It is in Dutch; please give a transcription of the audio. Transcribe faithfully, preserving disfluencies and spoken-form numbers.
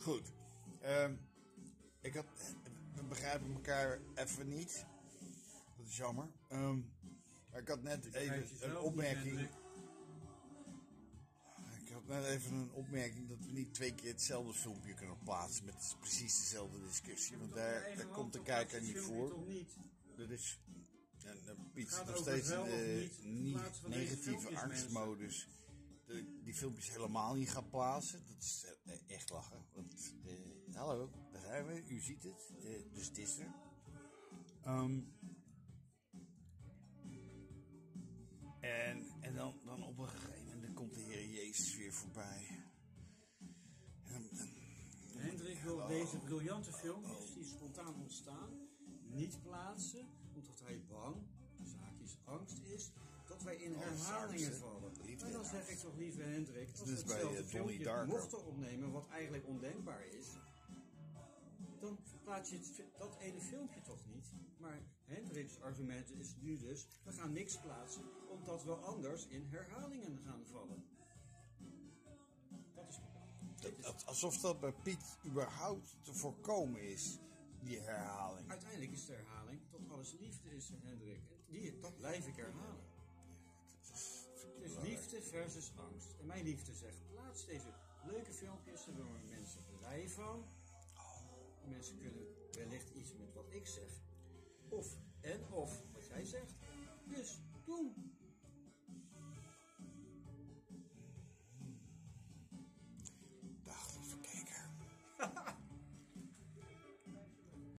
Goed. Um, ik had, we begrijpen elkaar even niet. Dat is jammer. Um, maar ik had net ik even een opmerking. Niet, ik had net even een opmerking dat we niet twee keer hetzelfde filmpje kunnen plaatsen met precies dezelfde discussie. Want daar, daar komt de kijker niet voor. Dat is. En uh, Piet zit nog steeds in de niet negatieve angstmodus. De, die filmpjes helemaal niet gaan plaatsen. Dat is uh, echt lachen. Want, uh, hallo, daar zijn we. U ziet het. Uh, dus het is er. Um, en en dan, dan op een gegeven moment komt de Heer Jezus weer voorbij. En, en, Hendrik wil oh, deze briljante filmpjes oh. die spontaan ontstaan niet plaatsen, omdat hij bang, de zaakjes angst is, dat wij in herhalingen oh, vallen. En dan zeg ik toch, lieve Hendrik, als we hetzelfde filmpje mochten opnemen, wat eigenlijk ondenkbaar is, dan plaats je het, dat ene filmpje toch niet. Maar Hendrik's argument is nu dus, we gaan niks plaatsen, omdat we anders in herhalingen gaan vallen. Dat is Dat, alsof dat bij Piet überhaupt te voorkomen is, die herhaling. Uiteindelijk is de herhaling tot alles liefde is, Hendrik. En die, dat blijf ik herhalen. Het is liefde versus angst. En mijn liefde zegt, plaats deze leuke filmpjes, daar worden mensen blij van. Mensen kunnen wellicht iets met wat ik zeg